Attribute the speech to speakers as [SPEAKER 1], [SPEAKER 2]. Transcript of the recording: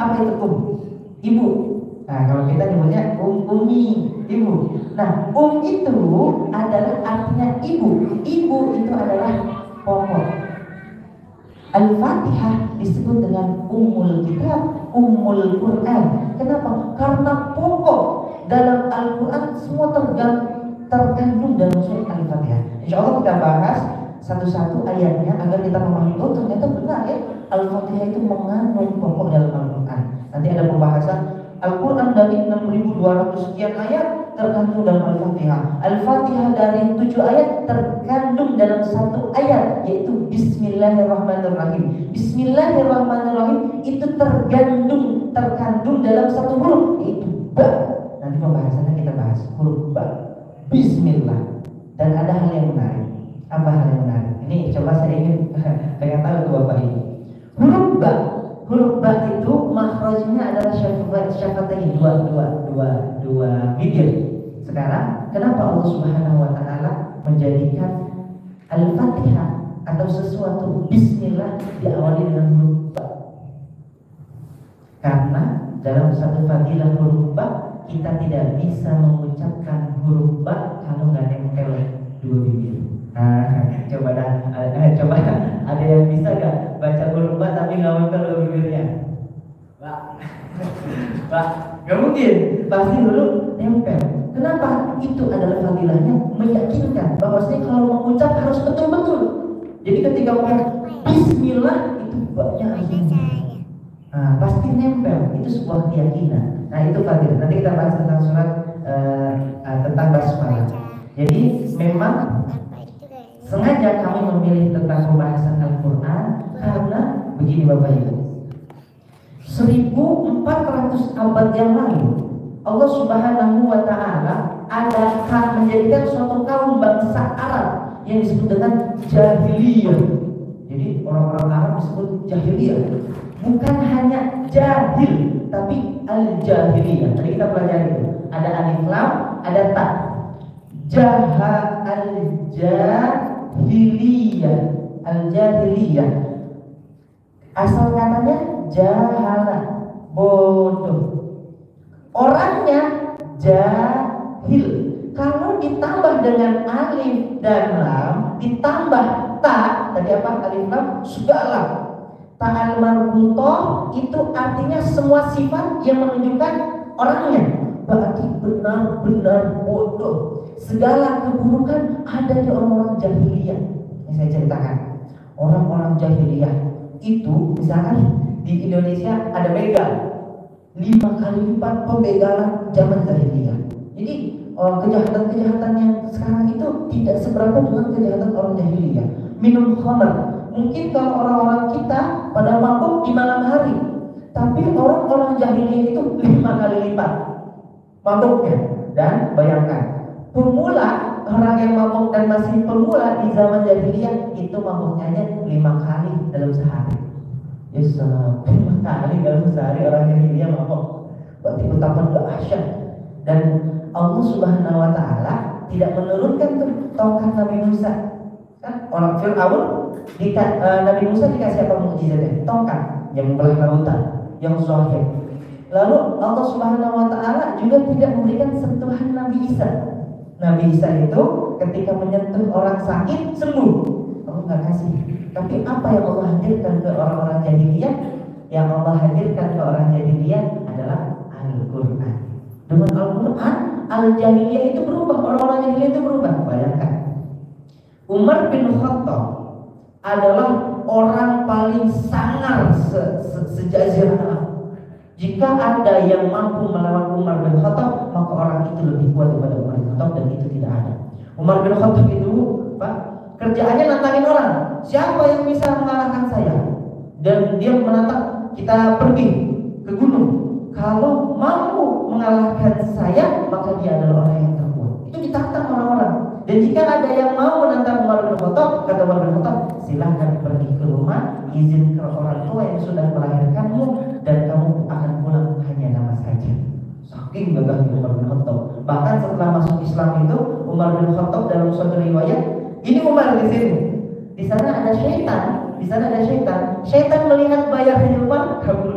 [SPEAKER 1] apa itu ibu. Nah, kalau kita nyebutnya umi, ibu. Nah, itu adalah artinya ibu. Ibu itu adalah pokok. Al-Fatihah disebut dengan Ummul Kitab, Ummul Quran. Kenapa? Karena pokok dalam Al-Quran semua terkandung dalam surat Al-Fatihah. Insya Allah kita bahas satu-satu ayatnya agar kita memahami, oh ternyata benar ya, Al-Fatihah itu mengandung pokok dalam Al-Quran. Nanti ada pembahasan Al-Quran dari 6.200 sekian ayat terkandung dalam Al-Fatihah. Al-Fatihah dari 7 ayat terkandung dalam satu ayat, yaitu Bismillahirrahmanirrahim. Bismillahirrahmanirrahim itu terkandung dalam satu huruf, yaitu ba. Nanti pembahasannya kita bahas huruf ba, Bismillah. Dan ada hal yang menarik. Apa hal yang menarik? Ini coba saya ingin pengen tahu ke Bapak ini. Huruf ba itu makhrajnya adalah syafatain, dua bibir. Sekarang kenapa Allah Subhanahu wa taala menjadikan Al-Fatihah atau sesuatu bismillah diawali dengan huruf ba? Karena dalam satu fadilah huruf ba kita tidak bisa mengucapkan huruf ba kalau nggak nempel dua bibir. Coba ada yang bisa nggak baca huruf ba tapi nggak nempel dua bibirnya? Pak, nggak mungkin. Pasti dulu nempel. Kenapa? Itu adalah fadilahnya meyakinkan bahwasanya kalau mengucap harus betul-betul. Jadi ketika mengucap Bismillah itu ba-nya pasti nempel. Itu sebuah keyakinan. Nah itu fadilah. Nanti kita bahas tentang surat tentang basmalah. Jadi memang sengaja kami memilih tentang pembahasan Al-Quran karena begini Bapak Ibu, 1400 abad yang lalu Allah Subhanahu wa ta'ala akan menjadikan suatu kaum bangsa Arab yang disebut dengan jahiliyah. Jadi orang-orang Arab disebut jahiliyah, bukan hanya jahil tapi al-jahiliyah. Tadi kita pelajari itu ada alif lam, ada ta. Al-jahiliyah asal katanya jahala, bodoh. Orangnya jahil. Kalau ditambah dengan alif dan lam, ditambah ta, tadi apa? Alif lam segala. Ta'al marbutoh itu artinya semua sifat yang menunjukkan orangnya. Berarti benar-benar bodoh. Segala keburukan ada di orang-orang jahiliyah. Ini saya ceritakan. Orang-orang jahiliyah itu misalkan di Indonesia ada begal, 5 kali lipat pembegalan zaman jahiliyah. Jadi kejahatan-kejahatan yang sekarang itu tidak seberapa dengan kejahatan orang jahiliyah. Minum khamar, mungkin kalau orang-orang kita pada mabuk di malam hari, tapi orang-orang jahiliyah itu 5 kali lipat mabuknya. Dan bayangkan, pemula, orang yang mabuk dan masih pemula di zaman jahiliyah itu mabuknya hanya 5 kali dalam sehari. Ya salam, 5 kali dalam sehari orang jahiliyah mabuk. Berarti betapa dahsyat. Dan Allah Subhanahu wa ta'ala tidak menurunkan tuh tongkat Nabi Musa. Kan orang Fir'aun Nabi Musa dikasih apa mukjizatnya? Tongkat yang membelah lautan, yang zahir. Lalu Allah Subhanahu wa ta'ala juga tidak memberikan sentuhan Nabi Isa. Nabi Isa itu ketika menyentuh orang sakit sembuh, Allah nggak kasih. Tapi apa yang Allah hadirkan ke orang-orang jahiliyah? Yang Allah hadirkan ke orang jahiliyah adalah Al-Quran. Dengan Al-Quran, Al-Jahiliyah itu berubah, orang-orang jahiliyah itu berubah. Bayangkan, Umar bin Khattab adalah orang paling sangar sejazirah Arab. Jika ada yang mampu melawan Umar bin Khattab, maka orang itu lebih kuat daripada Umar bin Khattab, dan itu tidak ada. Umar bin Khattab itu, Pak, kerjaannya nantangin orang. Siapa yang bisa mengalahkan saya? Dan dia menantang, kita pergi ke gunung. Kalau mampu mengalahkan saya, maka dia adalah orang yang terkuat. Itu ditantang orang-orang. Dan jika ada yang mau menantang Umar bin Khattab, kata Umar bin Khattab, silahkan pergi ke rumah, izin ke orang tua yang sudah melahirkanmu, dan kamu akan pulang hanya nama saja. Saking gagahnya Umar bin Khattab. Bahkan setelah masuk Islam itu, Umar bin Khattab dalam suatu riwayat, ini Umar di sini, di sana ada syaitan, di sana ada syaitan. Syaitan melihat bayarnya Umar, kabur